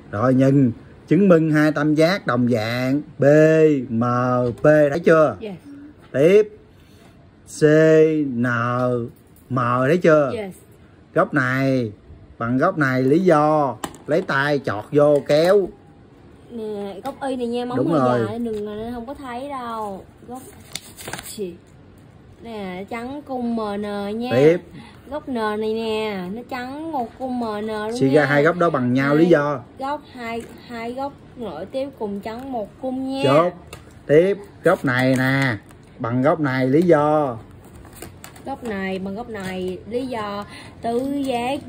Rồi nhìn chứng minh hai tam giác đồng dạng B, M, P, thấy chưa? Yes. Tiếp C, N, M, thấy chưa? Yes. Góc này bằng góc này, lý do lấy tay chọt vô kéo. Nè, góc Y này nha, móng Đúng hơi rồi. dài đừng là không có thấy đâu. Góc nè, trắng cung MN nha. Tiếp Góc N này nè, nó trắng một cung MN luôn suy ra nha. hai góc đó bằng nhau, lý do Góc hai góc nội tiếp cùng trắng một cung nha. chốt. Tiếp góc này nè bằng góc này, lý do Góc này bằng góc này, lý do tứ giác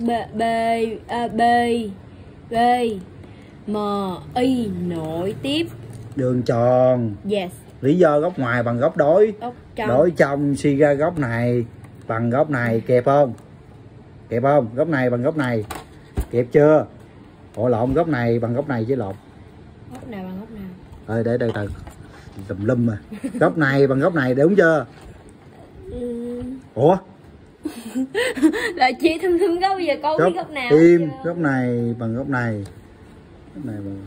B M Y nội tiếp đường tròn. yes. Lý do góc ngoài bằng góc đối. Góc trong. Đối trong suy ra góc này bằng góc này, kẹp không? Kẹp không? Góc này bằng góc này, kẹp chưa? Ủa lộn, góc này bằng góc này chứ lộn. Góc nào bằng góc nào? Ơi để từ tùm lum mà. Góc này bằng góc này, đúng chưa? Ủa Là chỉ thum góc, bây giờ con biết góc nào im, góc này bằng góc này, góc này bằng...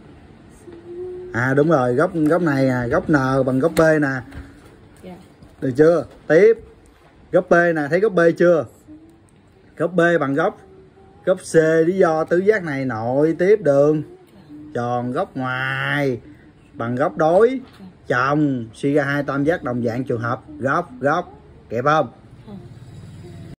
À đúng rồi, góc này à, góc N bằng góc B nè. Yeah. Được chưa? Tiếp góc B nè, thấy góc B chưa? Góc B bằng góc C, lý do tứ giác này nội tiếp đường tròn, góc ngoài bằng góc đối chồng, suy ra hai tam giác đồng dạng trường hợp góc kẹp không?